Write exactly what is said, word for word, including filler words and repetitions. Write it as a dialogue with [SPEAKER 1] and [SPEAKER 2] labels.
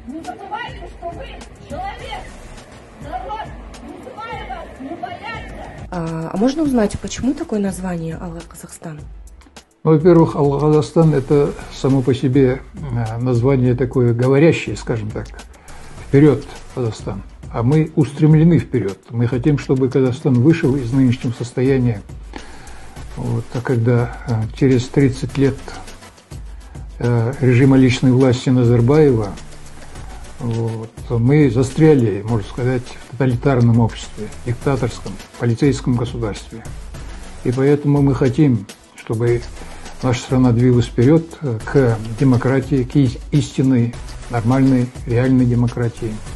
[SPEAKER 1] Не забывайте, что вы человек. Народ называет вас, не боятся.
[SPEAKER 2] А, а можно узнать, почему такое название «Алла Казахстан»?
[SPEAKER 3] Ну, во-первых, Алла Казахстан – это само по себе название такое говорящее, скажем так. Вперед, Казахстан. А мы устремлены вперед. Мы хотим, чтобы Казахстан вышел из нынешнего состояния. Вот, а когда через тридцать лет режима личной власти Назарбаева вот, мы застряли, можно сказать, в тоталитарном обществе, диктаторском, полицейском государстве. И поэтому мы хотим, чтобы наша страна двигалась вперед к демократии, к истинной, нормальной, реальной демократии.